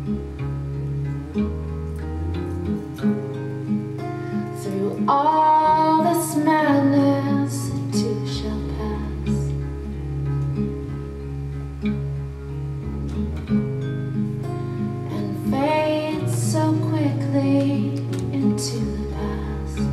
Through all this madness, it too shall pass. And fade so quickly into the past.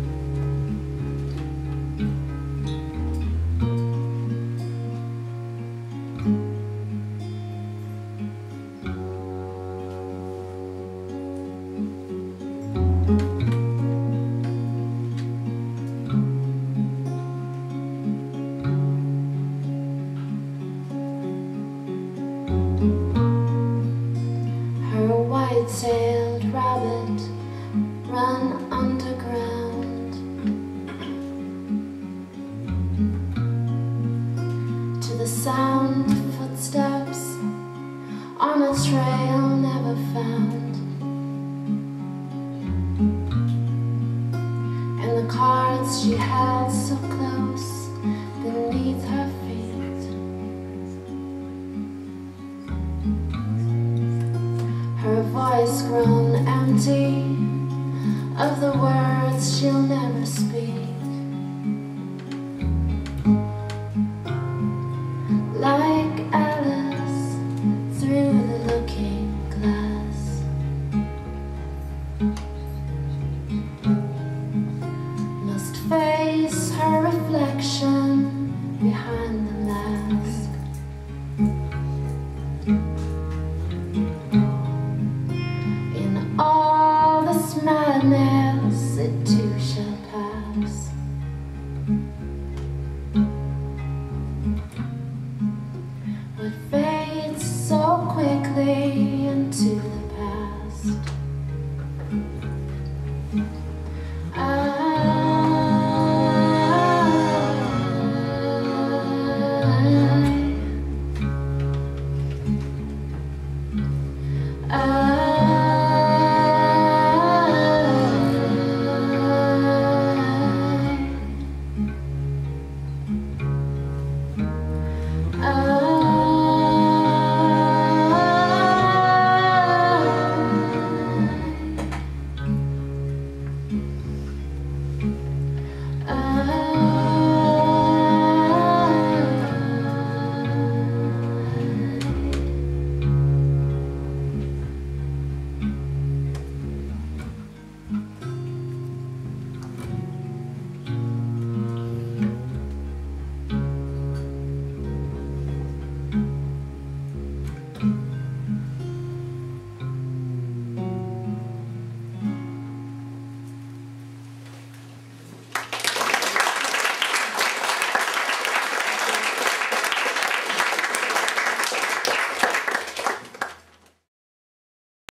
Her white-tailed rabbit run underground to the sound of footsteps on a trail never found, and the cards she held so close beneath her feet. Her voice grown empty of the words she'll never speak. Like Alice through the looking glass, must face her reflection behind the mask. In all this madness, it too shall pass. What fades so quickly into the past. I